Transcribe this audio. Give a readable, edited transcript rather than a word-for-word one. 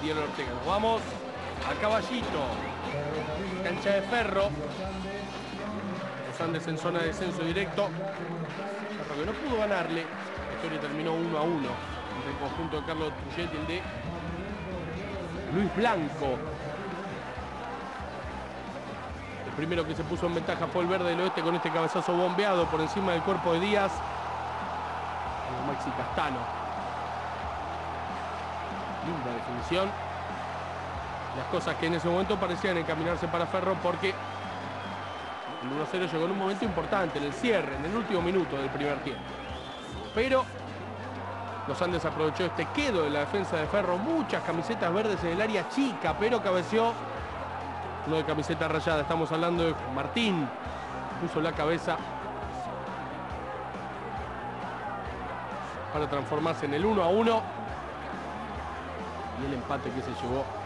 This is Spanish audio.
Diego Ortega. Nos vamos a Caballito, cancha de Ferro. Los Andes en zona de descenso directo. Ferro que no pudo ganarle. La historia terminó 1-1 entre el conjunto de Carlos Trujillo y el de Luis Blanco. El primero que se puso en ventaja fue el Verde del Oeste con este cabezazo bombeado por encima del cuerpo de Díaz. Maxi Castano. Linda definición. Las cosas que en ese momento parecían encaminarse para Ferro porque el 1-0 llegó en un momento importante, en el cierre, en el último minuto del primer tiempo. Pero los Andes aprovechó este quedo de la defensa de Ferro. Muchas camisetas verdes en el área chica, pero cabeció uno de camiseta rayada. Estamos hablando de Martín. Puso la cabeza para transformarse en el 1-1 y el empate que se llevó